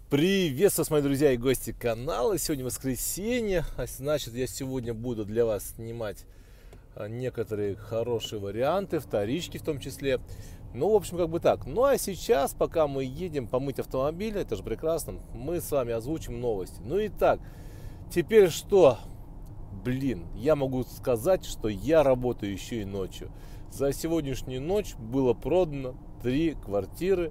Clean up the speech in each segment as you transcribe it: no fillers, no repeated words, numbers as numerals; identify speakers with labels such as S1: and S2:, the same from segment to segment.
S1: Приветствую, мои друзья и гости канала. Сегодня воскресенье, а значит, я сегодня буду для вас снимать некоторые хорошие варианты, вторички в том числе. Ну, в общем, как бы так. Ну, а сейчас, пока мы едем помыть автомобиль, это же прекрасно, мы с вами озвучим новости. Ну и так, теперь что? Блин, я могу сказать, что я работаю еще и ночью. За сегодняшнюю ночь было продано 3 квартиры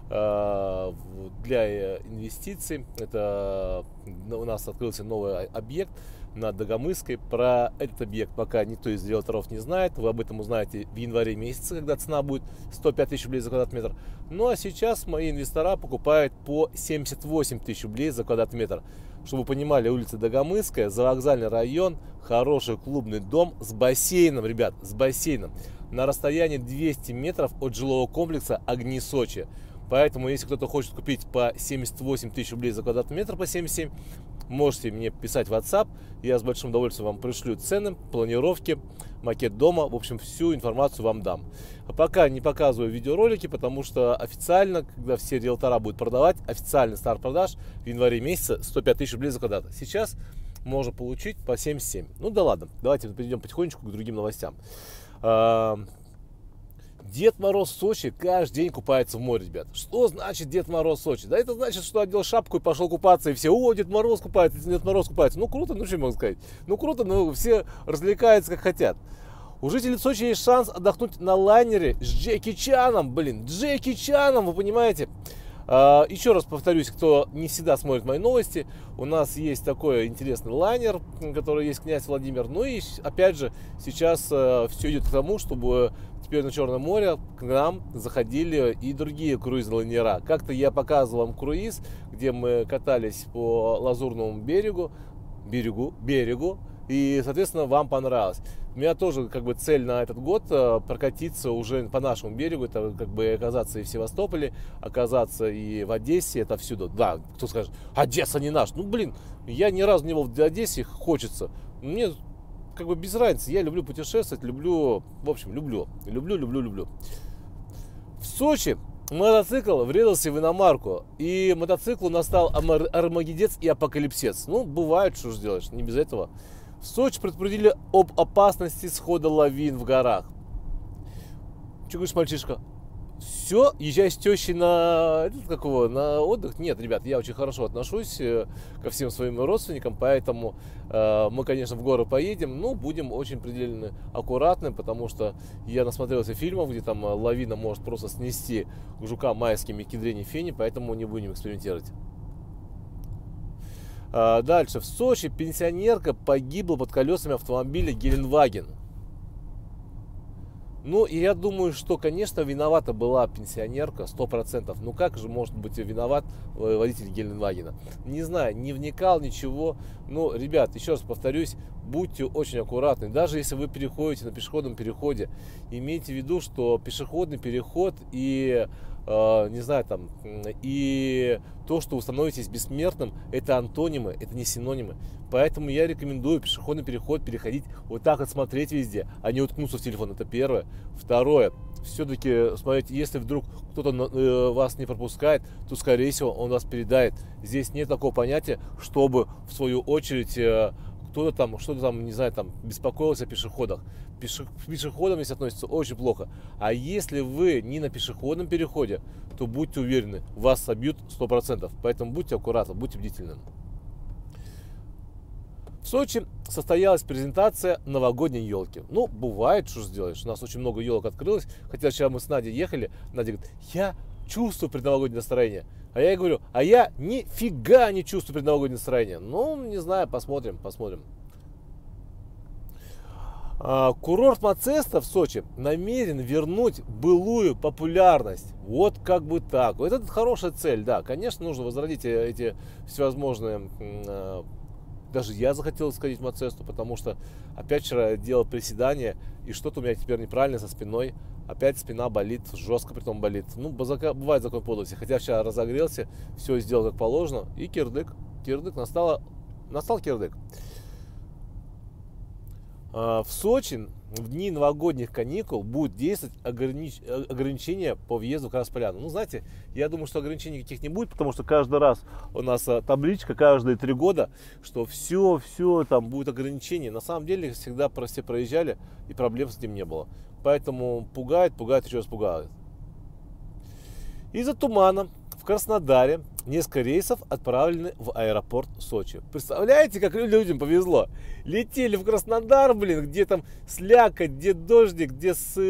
S1: для инвестиций. Это у нас открылся новый объект на Дагомысской. Про этот объект пока никто из риэлторов не знает. Вы об этом узнаете в январе месяце, когда цена будет 105 тысяч рублей за квадратный метр. Ну а сейчас мои инвестора покупают по 78 тысяч рублей за квадратный метр. Чтобы вы понимали, улица Дагомысская, завокзальный район, хороший клубный дом с бассейном, ребят, с бассейном. На расстоянии 200 метров от жилого комплекса «Огни Сочи». Поэтому, если кто-то хочет купить по 78 тысяч рублей за квадратный метр, по 77, можете мне писать в WhatsApp. Я с большим удовольствием вам пришлю цены, планировки, макет дома. В общем, всю информацию вам дам. А пока не показываю видеоролики, потому что официально, когда все риэлтора будут продавать, официальный старт продаж в январе месяце 105 тысяч рублей за квадрат. Сейчас можно получить по 77. Ну да ладно, давайте перейдем потихонечку к другим новостям. Дед Мороз в Сочи каждый день купается в море, ребят. Что значит Дед Мороз в Сочи? Да это значит, что одел шапку и пошел купаться, и все: о, Дед Мороз купается, Дед Мороз купается. Ну круто, ну что могу сказать? Ну круто, но все развлекаются как хотят. У жителей Сочи есть шанс отдохнуть на лайнере с Джеки Чаном. Блин, Джеки Чаном, вы понимаете? Еще раз повторюсь, кто не всегда смотрит мои новости, у нас есть такой интересный лайнер, который есть князь Владимир. Ну и опять же, сейчас все идет к тому, чтобы теперь на Черное море к нам заходили и другие круизные лайнера. Как-то я показывал вам круиз, где мы катались по Лазурному берегу, и, соответственно, вам понравилось. У меня тоже как бы цель на этот год прокатиться уже по нашему берегу. Это как бы оказаться и в Севастополе, оказаться и в Одессе, это всюду. Да, кто скажет: Одесса не наш. Ну, блин, я ни разу не был в Одессе, хочется. Мне как бы без разницы, я люблю путешествовать, люблю, в общем, люблю. В Сочи мотоцикл врезался в иномарку, и мотоциклу настал армагеддец и апокалипсис. Ну, бывает, что ж делаешь, не без этого. В Сочи предупредили об опасности схода лавин в горах. Что говоришь, мальчишка? Все, езжай с тещей на отдых? Нет, ребят, я очень хорошо отношусь ко всем своим родственникам, поэтому мы, конечно, в горы поедем, но будем очень предельно аккуратны, потому что я насмотрелся фильмов, где там лавина может просто снести жука майскими кедрени фени, поэтому не будем экспериментировать. Дальше. В Сочи пенсионерка погибла под колесами автомобиля Геленваген. Ну, и я думаю, что, конечно, виновата была пенсионерка, 100%. Ну, как же может быть виноват водитель Геленвагена? Не знаю, не вникал, ничего. Ну, ребят, еще раз повторюсь, будьте очень аккуратны. Даже если вы переходите на пешеходном переходе, имейте в виду, что пешеходный переход и не знаю, там, и то, что вы становитесь бессмертным, это антонимы, это не синонимы. Поэтому я рекомендую пешеходный переход переходить вот так, отсмотреть везде, а не уткнуться в телефон. Это первое. Второе. Все-таки, смотрите, если вдруг кто-то вас не пропускает, то, скорее всего, он вас передает. Здесь нет такого понятия, чтобы, в свою очередь, кто-то там, что-то там, не знаю, там, беспокоился о пешеходах. К пешеходам здесь относятся очень плохо. А если вы не на пешеходном переходе, то будьте уверены, вас собьют 100%. Поэтому будьте аккуратны, будьте бдительны. В Сочи состоялась презентация новогодней елки. Ну, бывает, что сделаешь. У нас очень много елок открылось. Хотя вчера мы с Надей ехали. Надя говорит: я чувствую предновогоднее настроение. А я ей говорю: а я нифига не чувствую предновогоднее настроение. Ну, не знаю, посмотрим. Курорт Моцеста в Сочи намерен вернуть былую популярность. Вот как бы так. Вот это хорошая цель, да. Конечно, нужно возродить эти всевозможные... Даже я захотел сходить в Моцесту, потому что опять вчера делал приседания, и что-то у меня теперь неправильно со спиной. Опять спина болит, жестко притом болит. Ну, бывает закон подлости. Хотя вчера разогрелся, все сделал как положено, и кирдык. Настал кирдык. В Сочи в дни новогодних каникул будет действовать ограничение по въезду в Краснополяну. Ну, знаете, я думаю, что ограничений никаких не будет, потому что каждый раз у нас табличка каждые 3 года, что все, там будет ограничение. На самом деле, всегда все проезжали, и проблем с этим не было. Поэтому пугает, еще раз пугает. Из-за тумана в Краснодаре несколько рейсов отправлены в аэропорт Сочи. Представляете, как людям повезло? Летели в Краснодар, где там слякоть, где дождик, где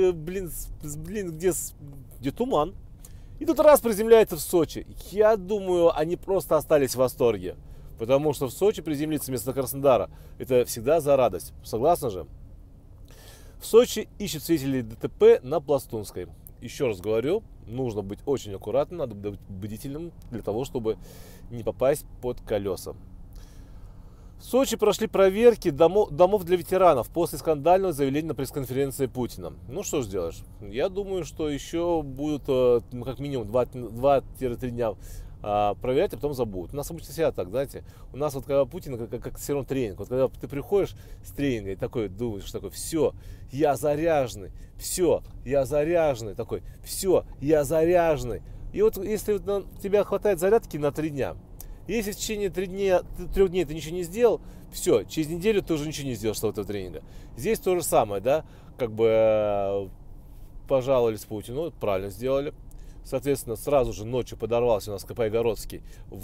S1: туман. И тут раз приземляется в Сочи. Я думаю, они просто остались в восторге. Потому что в Сочи приземлиться вместо Краснодара — это всегда за радость. Согласны же? В Сочи ищут свидетелей ДТП на Пластунской. Еще раз говорю, нужно быть очень аккуратным, надо быть бдительным для того, чтобы не попасть под колеса. В Сочи прошли проверки домов для ветеранов после скандального заявления на пресс-конференции Путина. Ну что ж делаешь? Я думаю, что еще будут как минимум 2-3 дня проверять, а потом забудут. У нас обычно всегда так, знаете. У нас вот когда Путин, как все равно тренинг. Вот когда ты приходишь с тренинга и такой думаешь, такой, все, я заряженный, такой, все, я заряженный. И вот если тебя хватает зарядки на 3 дня, если в течение 3 дней ты ничего не сделал, все, через неделю ты уже ничего не сделаешь с этого тренинга. Здесь то же самое, да, как бы пожаловались Путину, правильно сделали. Соответственно, сразу же ночью подорвался у нас Капайгородский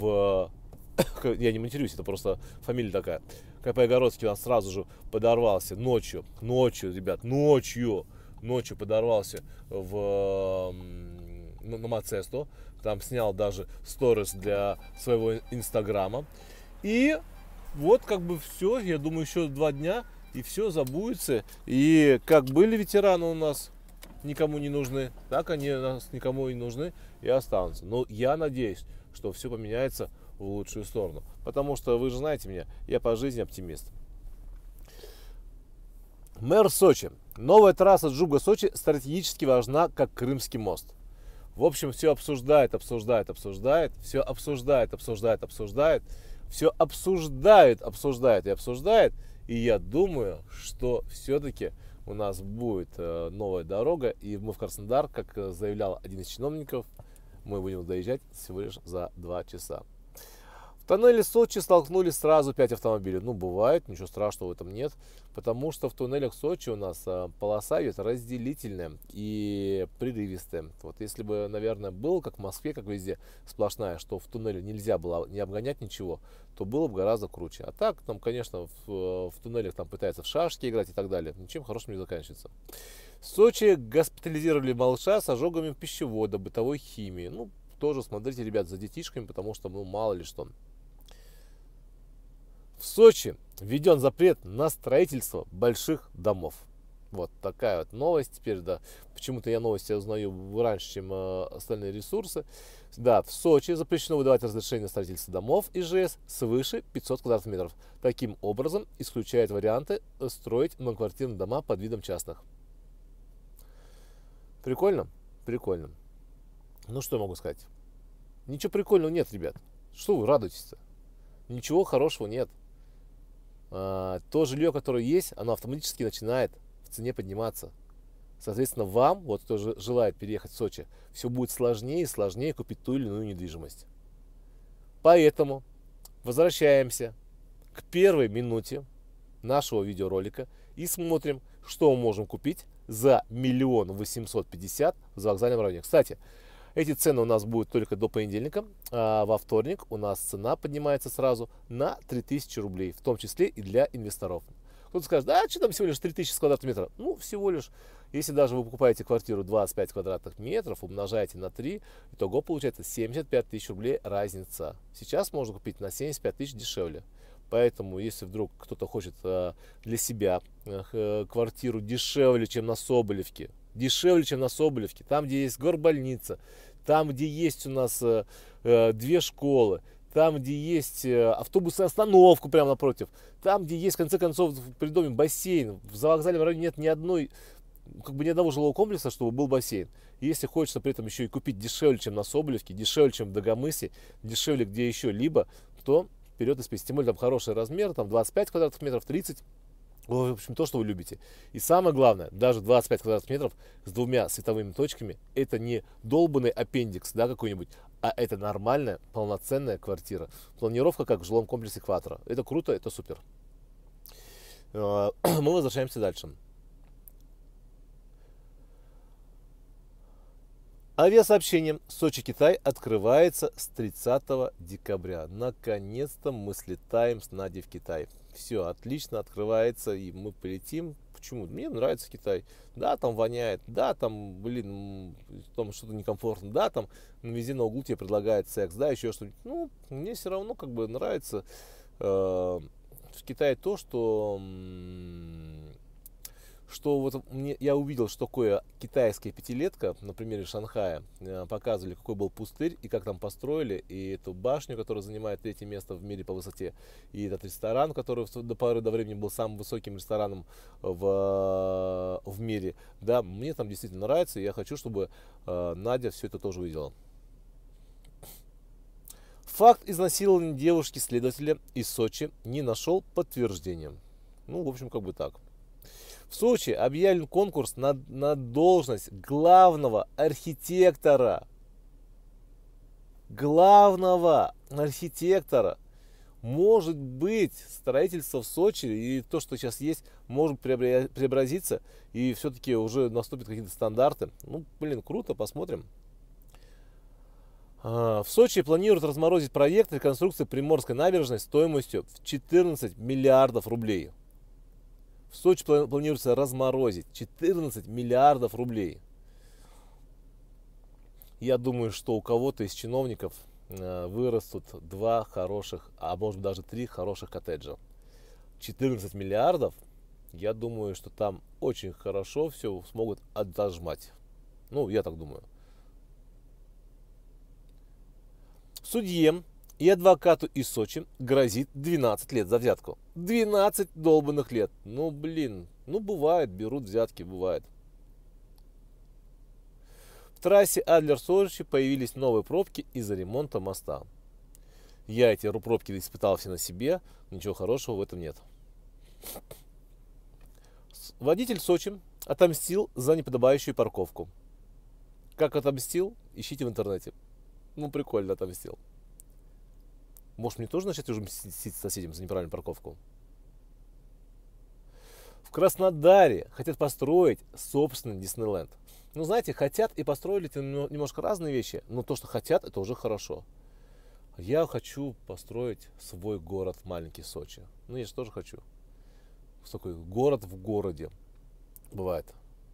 S1: я не матерюсь, это просто фамилия такая. Капайгородский у нас сразу же подорвался ночью, подорвался на Мацесту. Там снял даже сторис для своего инстаграма. И вот как бы все, я думаю, еще 2 дня, и все забудется. И как были ветераны у нас никому не нужны, так они у нас никому не нужны и останутся. Но я надеюсь, что все поменяется в лучшую сторону. Потому что вы же знаете меня, я по жизни оптимист. Мэр Сочи. Новая трасса Джуга-Сочи стратегически важна, как Крымский мост. В общем, все обсуждает, и я думаю, что все-таки у нас будет новая дорога, и мы в Краснодар, как заявлял один из чиновников, мы будем доезжать всего лишь за 2 часа. В тоннеле Сочи столкнулись сразу 5 автомобилей. Ну, бывает, ничего страшного в этом нет. Потому что в туннелях Сочи у нас полоса идет разделительная и прерывистая. Вот если бы, наверное, было, как в Москве, как везде, сплошная, что в туннеле нельзя было не обгонять ничего, то было бы гораздо круче. А так, там, конечно, в туннелях там пытаются в шашки играть и так далее. Ничем хорошим не заканчивается. В Сочи госпитализировали малыша с ожогами пищевода, бытовой химии. Ну, тоже смотрите, ребят, за детишками, потому что, ну, мало ли что. В Сочи введен запрет на строительство больших домов. Вот такая вот новость. Теперь, да, почему-то я новости узнаю раньше, чем остальные ресурсы. Да, в Сочи запрещено выдавать разрешение на строительство домов ИЖС свыше 500 квадратных метров. Таким образом, исключает варианты строить многоквартирные дома под видом частных. Прикольно? Прикольно. Ну, что я могу сказать? Ничего прикольного нет, ребят. Что вы радуетесь-то? Ничего хорошего нет. То жилье, которое есть, оно автоматически начинает в цене подниматься. Соответственно, вам, вот кто желает переехать в Сочи, все будет сложнее и сложнее купить ту или иную недвижимость. Поэтому возвращаемся к первой минуте нашего видеоролика и смотрим, что мы можем купить за 1 850 000 в завокзальном районе. Кстати, эти цены у нас будут только до понедельника, а во вторник у нас цена поднимается сразу на 3000 рублей, в том числе и для инвесторов. Кто-то скажет, да, что там всего лишь 3000 квадратных метров? Ну, всего лишь, если даже вы покупаете квартиру 25 квадратных метров, умножаете на 3, итого получается 75 000 рублей разница. Сейчас можно купить на 75 000 дешевле. Поэтому, если вдруг кто-то хочет для себя квартиру дешевле, чем на Соболевке, там, где есть горбольница, там, где есть у нас 2 школы, там, где есть автобусная остановка прямо напротив, там, где есть, в конце концов, при доме бассейн. В завокзальном районе нет ни одного жилого комплекса, чтобы был бассейн. И если хочется при этом еще и купить дешевле, чем на Соболевке, дешевле, чем в Дагомысе, дешевле где еще либо, то вперед из списка. Тем более там хороший размер, там 25 квадратных метров, 30. В общем, то, что вы любите. И самое главное, даже 25 квадратных метров с двумя световыми точками, это не долбанный аппендикс, да, какой-нибудь, а это нормальная, полноценная квартира. Планировка как в жилом комплексе Экватора. Это круто, это супер. Мы возвращаемся дальше. Авиасообщение Сочи-Китай открывается с 30 декабря. Наконец-то мы слетаем с Надей в Китай. Все, отлично, открывается, и мы полетим. Почему? Мне нравится Китай. Да, там воняет, да, там, блин, там что-то некомфортно, да, там везде на углу тебе предлагают секс, да, еще что-нибудь. Ну, мне все равно как бы нравится в Китае то, что вот я увидел, что такое китайская пятилетка, на примере Шанхая, показывали, какой был пустырь и как там построили, и эту башню, которая занимает третье место в мире по высоте, и этот ресторан, который до поры до времени был самым высоким рестораном в мире. Да, мне там действительно нравится, и я хочу, чтобы Надя все это тоже увидела. Факт изнасилования девушки-следователя из Сочи не нашел подтверждения. Ну, в общем, как бы так. В Сочи объявлен конкурс на должность главного архитектора. Главного архитектора. Может быть, строительство в Сочи и то, что сейчас есть, может преобразиться. И все-таки уже наступят какие-то стандарты. Ну, блин, круто, посмотрим. В Сочи планируют разморозить проект реконструкции Приморской набережной стоимостью в 14 миллиардов рублей. В Сочи планируется разморозить 14 миллиардов рублей. Я думаю, что у кого-то из чиновников вырастут 2 хороших, а может даже 3 хороших коттеджа. 14 миллиардов, я думаю, что там очень хорошо все смогут отожмать. Ну, я так думаю. Судье и адвокату из Сочи грозит 12 лет за взятку. 12 долбанных лет. Ну, блин, ну бывает, берут взятки, бывает. В трассе Адлер-Сочи появились новые пробки из-за ремонта моста. Я эти пробки испытал все на себе, ничего хорошего в этом нет. Водитель Сочи отомстил за неподобающую парковку. Как отомстил, ищите в интернете. Ну, прикольно отомстил. Может, мне тоже начать уже мстить соседям за неправильную парковку? В Краснодаре хотят построить собственный Диснейленд. Ну, знаете, хотят и построили это немножко разные вещи, но то, что хотят, это уже хорошо. Я хочу построить свой город, маленький Сочи. Ну, я же тоже хочу. Такой город в городе. Бывает.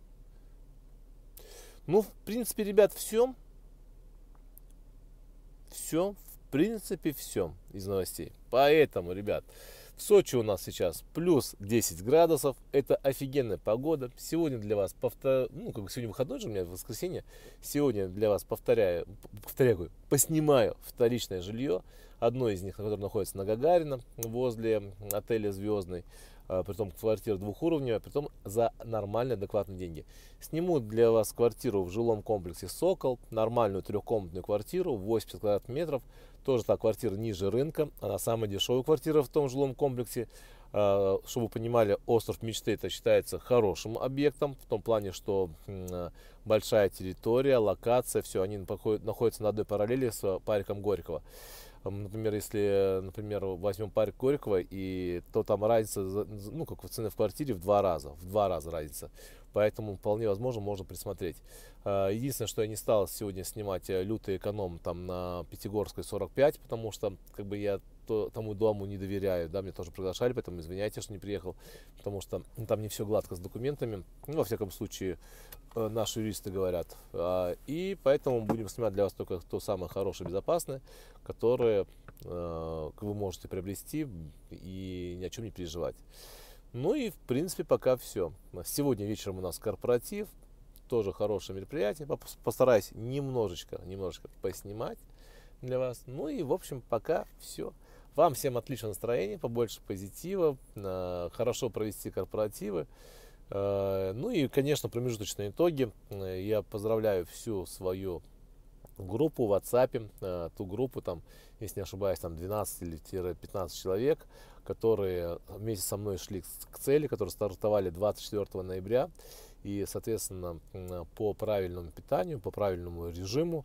S1: Ну, в принципе, ребят, все. Все, в принципе, все из новостей. Поэтому, ребят, в Сочи у нас сейчас плюс 10 градусов. Это офигенная погода. Сегодня для вас, ну, как бы сегодня выходной же у меня, воскресенье. Сегодня для вас, поснимаю вторичное жилье. Одно из них, которое находится на Гагарина, возле отеля «Звездный». Притом квартира двухуровневая, притом за нормальные, адекватные деньги. Сниму для вас квартиру в жилом комплексе «Сокол», нормальную трехкомнатную квартиру, 80 квадратных метров. Тоже та квартира ниже рынка, она самая дешевая квартира в том жилом комплексе. Чтобы вы понимали, остров мечты это считается хорошим объектом, в том плане, что большая территория, локация, все, они находятся на одной параллели с парком Горького. Например, если, возьмем парк Горького, то там разница, ну, как в цене в квартире в 2 раза разница. Поэтому вполне возможно, можно присмотреть. Единственное, что я не стал сегодня снимать лютый эконом там на Пятигорской 45, потому что как бы я тому дому не доверяю, да, мне тоже приглашали, поэтому извиняйте, что не приехал, потому что там не все гладко с документами, ну, во всяком случае, наши юристы говорят, и поэтому будем снимать для вас только то самое хорошее, безопасное, которое вы можете приобрести и ни о чем не переживать. Ну и в принципе пока все. Сегодня вечером у нас корпоратив, тоже хорошее мероприятие, постараюсь немножечко поснимать для вас. Ну и в общем пока все. Вам всем отличного настроения, побольше позитива, хорошо провести корпоративы. Ну и, конечно, промежуточные итоги. Я поздравляю всю свою группу в WhatsApp, ту группу, там, если не ошибаюсь, там 12 или 15 человек, которые вместе со мной шли к цели, которые стартовали 24 ноября. И, соответственно, по правильному питанию, по правильному режиму.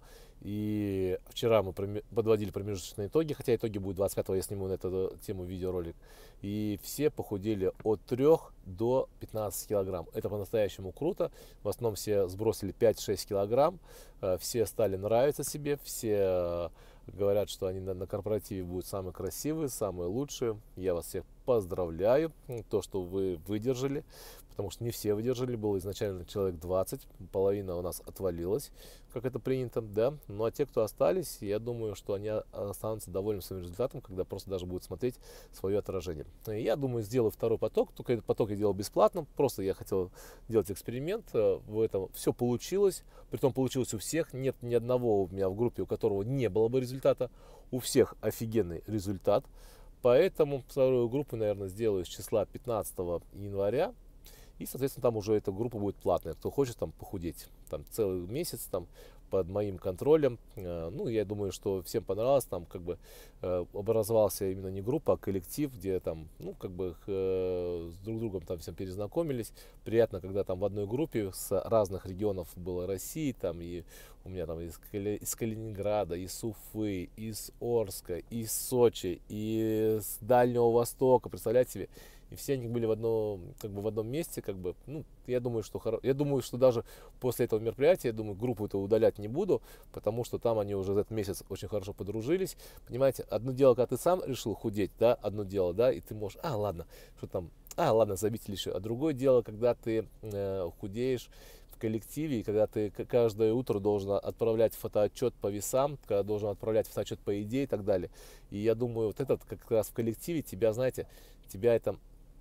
S1: И вчера мы подводили промежуточные итоги, хотя итоги будут 25-го, я сниму на эту тему видеоролик. И все похудели от 3 до 15 килограмм. Это по-настоящему круто. В основном все сбросили 5-6 килограмм. Все стали нравиться себе, все говорят, что они на корпоративе будут самые красивые, самые лучшие. Я вас всех поздравляю, то, что вы выдержали, потому что не все выдержали, было изначально человек 20, половина у нас отвалилась, как это принято, да. Ну а те, кто остались, я думаю, что они останутся довольны своим результатом, когда просто даже будут смотреть свое отражение. Я думаю, сделаю второй поток, только этот поток я делал бесплатно, просто я хотел делать эксперимент, в этом все получилось, притом получилось у всех, нет ни одного у меня в группе, у которого не было бы результата, у всех офигенный результат. Поэтому вторую группу, наверное, сделаю с числа 15 января. И, соответственно, там уже эта группа будет платная. Кто хочет там похудеть там целый месяц там под моим контролем. Ну, я думаю, что всем понравилось. Там как бы образовался именно не группа, а коллектив, где там, ну, как бы с друг другом там всем перезнакомились. Приятно, когда там в одной группе с разных регионов было России, там и у меня там из Калининграда, из Уфы, из Орска, из Сочи, из Дальнего Востока, представляете себе? И все они были в одном месте, как бы, ну, я думаю, что даже после этого мероприятия, я думаю, группу-то удалять не буду, потому что там они уже за этот месяц очень хорошо подружились. Понимаете, одно дело, когда ты сам решил худеть, да, одно дело, да, и ты можешь, ладно, что там, ладно, забить или еще. А другое дело, когда ты худеешь в коллективе, и когда ты каждое утро должен отправлять фотоотчет по весам, когда должен отправлять фотоотчет по еде и так далее. И я думаю, вот этот как раз в коллективе тебя, знаете, тебя это,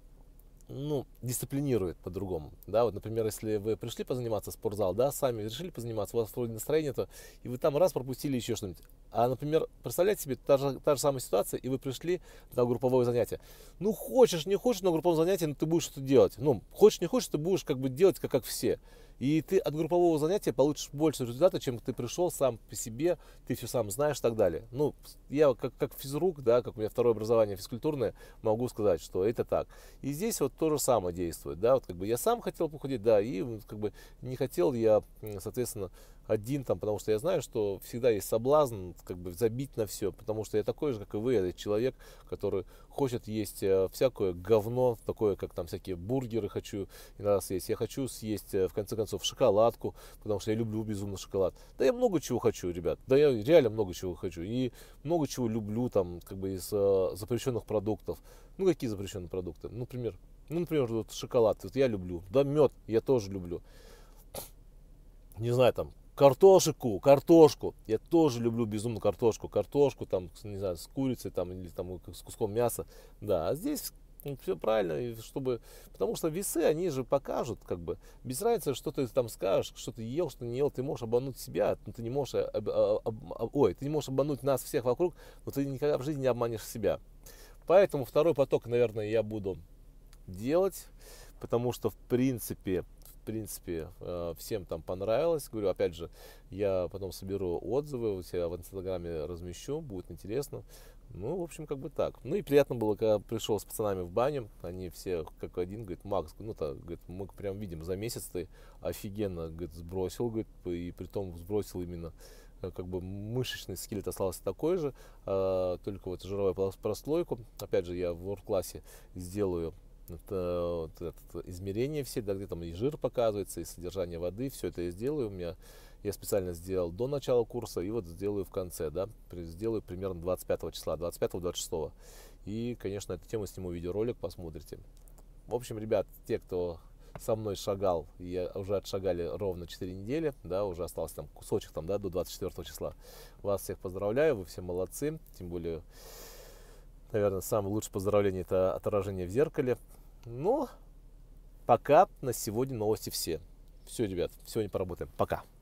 S1: ну, дисциплинирует по-другому, да, вот, например, если вы пришли позаниматься в спортзал, да, сами решили позаниматься, у вас вроде настроение, то, и вы там раз пропустили еще что-нибудь, а, например, представляете себе, та же самая ситуация, и вы пришли на групповое занятие, ну, хочешь, не хочешь на групповом занятии, но ты будешь что-то делать, ну, хочешь, не хочешь, ты будешь как бы делать, как все. И ты от группового занятия получишь больше результата, чем ты пришел сам по себе, ты все сам знаешь и так далее. Ну, я как физрук, да, как у меня второе образование физкультурное, могу сказать, что это так. И здесь вот то же самое действует, да, вот как бы я сам хотел похудеть, да, и как бы не хотел я, соответственно, один там, потому что я знаю, что всегда есть соблазн как бы забить на все, потому что я такой же, как и вы, я человек, который хочет есть всякое говно, такое, как там всякие бургеры хочу иногда съесть, я хочу съесть, в конце концов, шоколадку, потому что я люблю безумно шоколад. Да я много чего хочу, ребят, да я реально много чего хочу, и много чего люблю там, как бы из запрещенных продуктов. Ну, какие запрещенные продукты? Например, вот шоколад, вот я люблю, да, мед я тоже люблю. Не знаю, там, картошку. Я тоже люблю безумно картошку. Картошку там, не знаю, с курицей там, или там с куском мяса. Да, а здесь все правильно, потому что весы, они же покажут, как бы, без разницы, что ты там скажешь, что ты ел, что не ел, ты можешь обмануть себя, но ты не можешь, ты не можешь обмануть нас всех вокруг, но ты никогда в жизни не обманешь себя. Поэтому второй поток, наверное, я буду делать, потому что, в принципе, всем там понравилось. Говорю, опять же, я потом соберу отзывы, у себя в Инстаграме размещу, будет интересно. Ну, в общем, как бы так. Ну и приятно было, когда пришел с пацанами в баню, они все как один, говорит, Макс, говорит, мы прям видим, за месяц ты офигенно, говорит, сбросил, говорит, и притом сбросил именно как бы мышечный скелет остался такой же, только вот жировая прослойку. Опять же, я в ворк-классе сделаю это измерения все, да, где там и жир показывается, и содержание воды, все это я сделаю. Я специально сделал до начала курса, и вот сделаю в конце, да, сделаю примерно 25 числа, 25-26. И, конечно, эту тему сниму видеоролик, посмотрите. В общем, ребят, те, кто со мной шагал, уже отшагали ровно 4 недели, да, уже остался там кусочек там, да, до 24 числа. Вас всех поздравляю, вы все молодцы, тем более, наверное, самое лучшее поздравление — это отражение в зеркале. Ну, пока на сегодня новости все. Все, ребят, сегодня поработаем. Пока.